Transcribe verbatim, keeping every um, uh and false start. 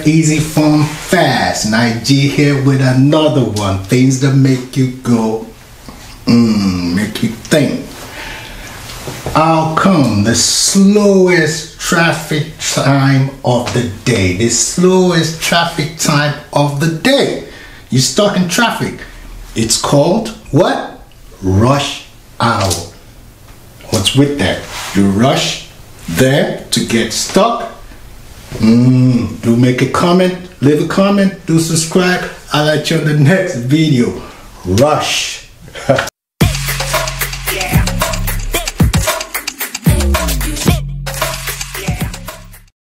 easy, fun, fast. Nige here with another one. Things that make you go, mmm, make you think. How come the slowest traffic time of the day? The slowest traffic time of the day. You're stuck in traffic. It's called what? Rush hour. What's with that? You rush there to get stuck. Mm, do make a comment, leave a comment, do subscribe. I'll let you on the next video. Rush.